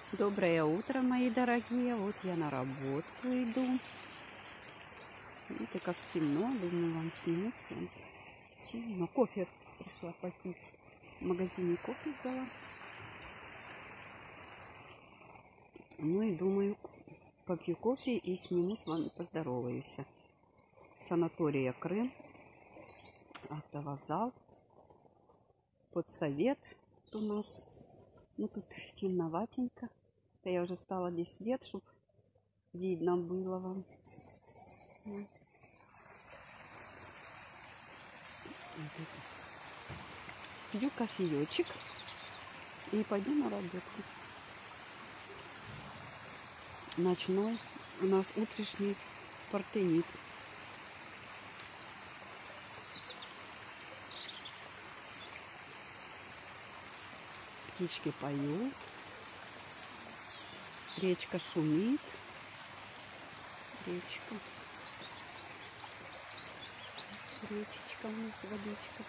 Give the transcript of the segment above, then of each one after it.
Доброе утро, мои дорогие. Вот я на работу иду. Видите, как темно. Думаю, вам сниму цену. Темно. Кофе пришла попить. В магазине кофе взяла. Ну и думаю, попью кофе и сниму с вами, поздороваюсь. Санатория Крым. Автовокзал. Подсовет у нас. Ну тут темноватенько. Это я уже стала здесь свет, чтобы видно было вам. Пью кофеечек и пойду на работу. Ночной у нас утрешний партенит. Птички поют. Речка шумит. Речка. Речечка у нас, водичка.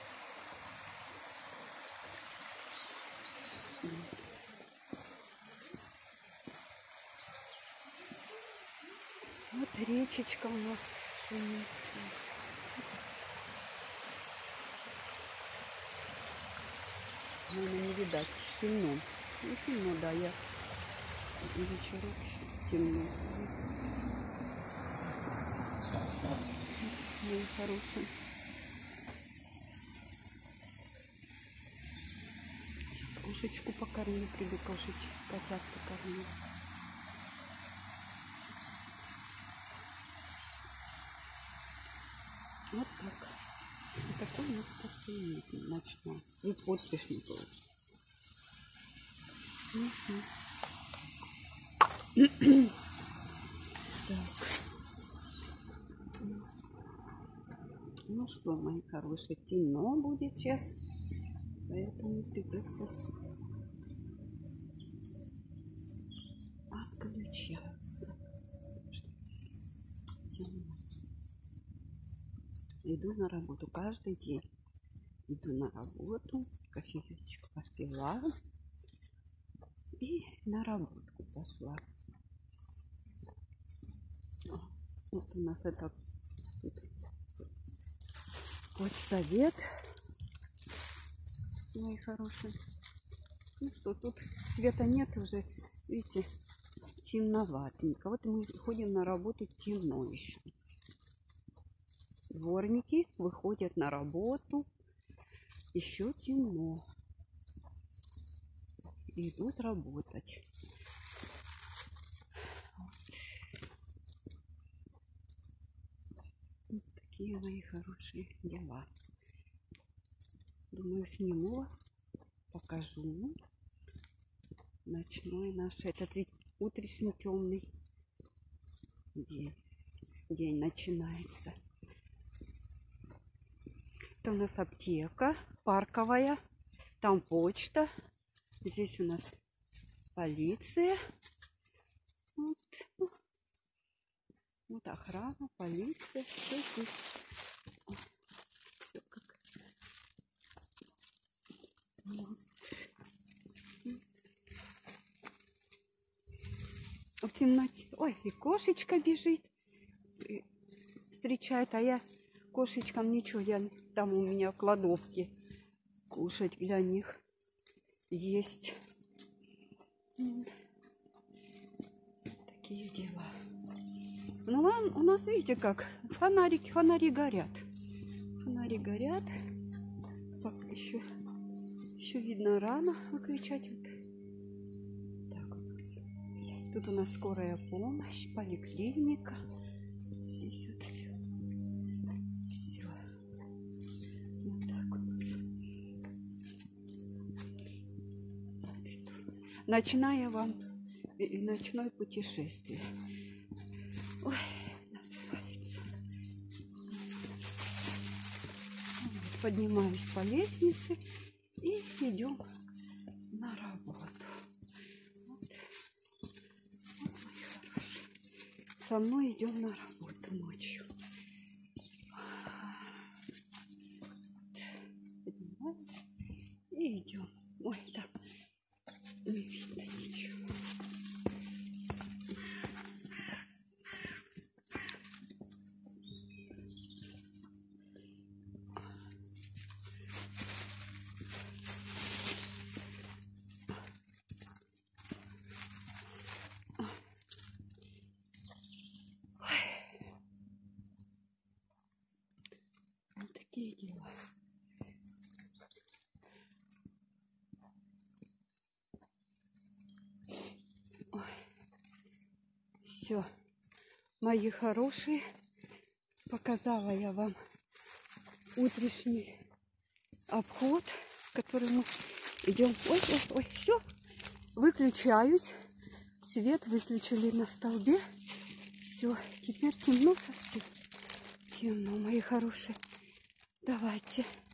Вот речечка у нас шумит. Наверное, не видать. Темно. Ну, темно, да, я вечерок еще темно. Мои хорошие. Сейчас кошечку покормлю, приду кошечек, котят покормлю. Вот так. И такой у нас постоянный ночной. И подпишный был. Так. Ну что, мои хорошие, темно будет сейчас, поэтому придется отключаться. Темно. Иду на работу каждый день. Иду на работу, кофеечек попила и на работу пошла. Вот у нас это подсовет, мои хорошие. Ну что, тут света нет уже, видите, темноватенько. Вот мы ходим на работу, темно еще. Дворники выходят на работу, еще темно. Идут работать. Вот такие мои хорошие дела. Думаю, сниму, покажу. Ночной наш, этот ведь утренний темный день начинается. Это у нас аптека парковая, там почта, здесь у нас полиция, вот охрана, полиция, все здесь. Все как. Вот. В темноте. Ой, и кошечка бежит, и встречает, а я кошечкам ничего, я там у меня в кладовке кушать для них есть. Такие дела. Ну, у нас, видите, как фонари горят. Фонари горят. Пока еще видно рано выключать. Вот так у нас. Тут у нас скорая помощь, поликлиника. Здесь вот все. Все. Вот так у нас. Начинаю вам ночное путешествие. Ой, называется. Вот, поднимаюсь по лестнице и идем на работу. Вот, мои хорошие. Со мной идем на работу ночью. Поднимаемся и идем. Ой, так, не видно ничего. такие дела. Все, мои хорошие, показала я вам утренний обход, который мы идем. Ой, ой, ой, все, выключаюсь. Свет выключили на столбе. Все, теперь темно совсем. Темно, мои хорошие. Давайте.